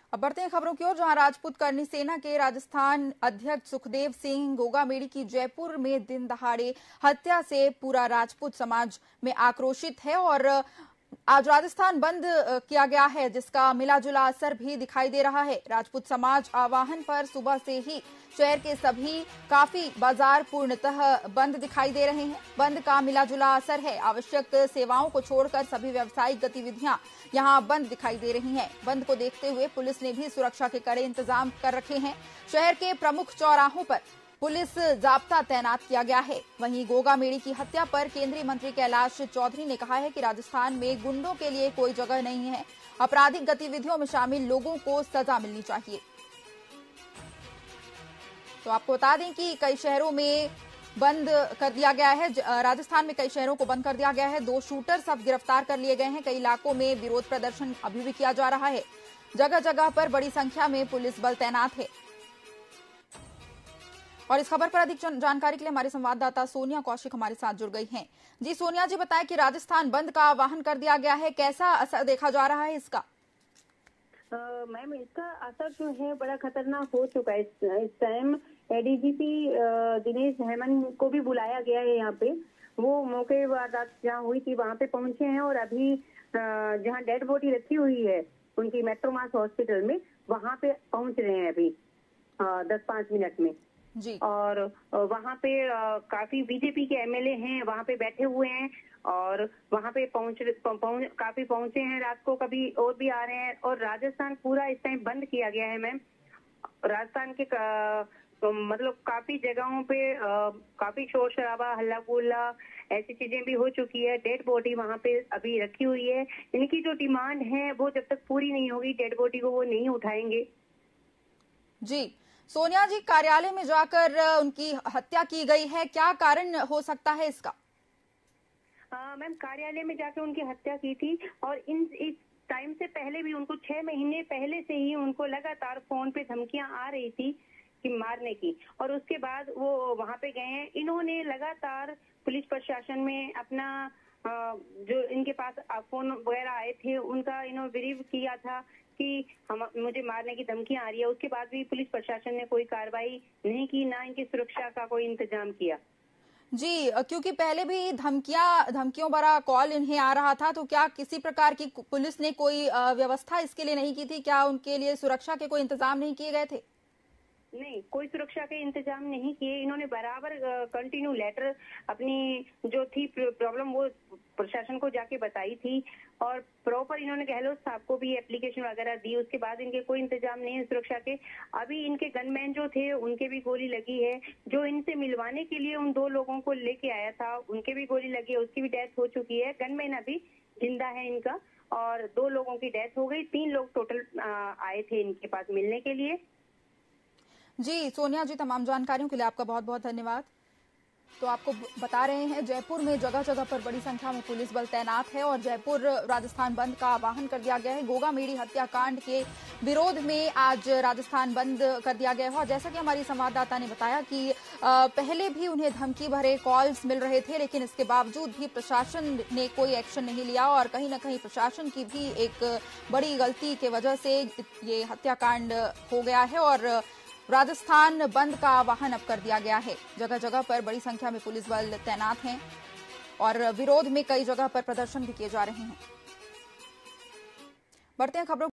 अब बढ़ते हैं खबरों की ओर, जहां राजपूत करनी सेना के राजस्थान अध्यक्ष सुखदेव सिंह गोगामेड़ी की जयपुर में दिन दहाड़े हत्या से पूरा राजपूत समाज में आक्रोशित है और आज राजस्थान बंद किया गया है, जिसका मिलाजुला असर भी दिखाई दे रहा है। राजपूत समाज आह्वान पर सुबह से ही शहर के सभी काफी बाजार पूर्णतः बंद दिखाई दे रहे हैं। बंद का मिलाजुला असर है। आवश्यक सेवाओं को छोड़कर सभी व्यावसायिक गतिविधियां यहां बंद दिखाई दे रही हैं। बंद को देखते हुए पुलिस ने भी सुरक्षा के कड़े इंतजाम कर रखे हैं। शहर के प्रमुख चौराहों पर पुलिस जाब्ता तैनात किया गया है। वहीं गोगामेड़ी की हत्या पर केंद्रीय मंत्री कैलाश चौधरी ने कहा है कि राजस्थान में गुंडों के लिए कोई जगह नहीं है। आपराधिक गतिविधियों में शामिल लोगों को सजा मिलनी चाहिए। तो आपको बता दें कि कई शहरों में बंद कर दिया गया है। राजस्थान में कई शहरों को बंद कर दिया गया है। 2 शूटर सब गिरफ्तार कर लिए गए हैं। कई इलाकों में विरोध प्रदर्शन अभी भी किया जा रहा है। जगह जगह पर बड़ी संख्या में पुलिस बल तैनात है। और इस खबर पर अधिक जानकारी के लिए हमारे संवाददाता सोनिया कौशिक हमारे साथ जुड़ गई हैं। जी सोनिया जी, बताएं कि राजस्थान बंद का आह्वान कर दिया गया है, कैसा असर देखा जा रहा है इसका? मैम, इसका असर जो है बड़ा खतरनाक हो चुका है। इस टाइम एडीजीपी दिनेश हेमंत को भी बुलाया गया है यहाँ पे। वो मौके वारदात जहाँ हुई थी वहाँ पे पहुंचे हैं और अभी जहाँ डेड बॉडी रखी हुई है उनकी मेट्रोमास हॉस्पिटल में, वहाँ पे पहुंच रहे हैं अभी 10-5 मिनट में जी। और वहाँ पे काफी बीजेपी के एमएलए हैं, वहाँ पे बैठे हुए हैं और वहाँ पे काफी पहुंचे हैं। रात को कभी और भी आ रहे हैं और राजस्थान पूरा इस टाइम बंद किया गया है। मैम, राजस्थान के मतलब काफी जगहों पे काफी शोर शराबा, हल्ला गुल्ला ऐसी चीजें भी हो चुकी है। डेड बॉडी वहाँ पे अभी रखी हुई है। इनकी जो डिमांड है वो जब तक पूरी नहीं होगी डेड बॉडी को वो नहीं उठाएंगे। जी सोनिया जी, कार्यालय में जाकर उनकी हत्या की गई है, क्या कारण हो सकता है इसका? मैम, कार्यालय में जाकर उनकी हत्या की थी और इस टाइम से पहले भी उनको 6 महीने पहले से ही उनको लगातार फोन पे धमकियां आ रही थी कि मारने की, और उसके बाद वो वहां पे गए हैं। इन्होंने लगातार पुलिस प्रशासन में अपना जो इनके पास फोन वगैरह आए थे उनका इन्होंने बिलीव किया था कि मुझे मारने की धमकियां आ रही है। उसके बाद भी पुलिस प्रशासन ने कोई कार्रवाई नहीं की, ना इनकी सुरक्षा का कोई इंतजाम किया। जी, क्योंकि पहले भी धमकियों भरा कॉल इन्हें आ रहा था, तो क्या किसी प्रकार की पुलिस ने कोई व्यवस्था इसके लिए नहीं की थी? क्या उनके लिए सुरक्षा के कोई इंतजाम नहीं किए गए थे? नहीं, कोई सुरक्षा के इंतजाम नहीं किए। इन्होंने बराबर कंटिन्यू लेटर अपनी जो थी प्रॉब्लम वो प्रशासन को जाके बताई थी और प्रॉपर इन्होंने गहलोत साहब को भी एप्लीकेशन वगैरह दी। उसके बाद इनके कोई इंतजाम नहीं है सुरक्षा के। अभी इनके गनमैन जो थे उनके भी गोली लगी है। जो इनसे मिलवाने के लिए उन 2 लोगों को लेके आया था उनके भी गोली लगी है, उसकी भी डेथ हो चुकी है। गनमैन अभी जिंदा है इनका और 2 लोगों की डेथ हो गई। 3 लोग टोटल आए थे इनके पास मिलने के लिए। जी सोनिया जी, तमाम जानकारियों के लिए आपका बहुत बहुत धन्यवाद। तो आपको बता रहे हैं, जयपुर में जगह जगह पर बड़ी संख्या में पुलिस बल तैनात है और जयपुर राजस्थान बंद का आह्वान कर दिया गया है। गोगामेड़ी हत्याकांड के विरोध में आज राजस्थान बंद कर दिया गया है। और जैसा कि हमारी संवाददाता ने बताया कि पहले भी उन्हें धमकी भरे कॉल्स मिल रहे थे, लेकिन इसके बावजूद भी प्रशासन ने कोई एक्शन नहीं लिया और कहीं ना कहीं प्रशासन की भी एक बड़ी गलती की वजह से ये हत्याकांड हो गया है और राजस्थान बंद का आह्वान अब कर दिया गया है। जगह जगह पर बड़ी संख्या में पुलिस बल तैनात हैं और विरोध में कई जगह पर प्रदर्शन भी किए जा रहे हैं। बढ़ते हैं खबरों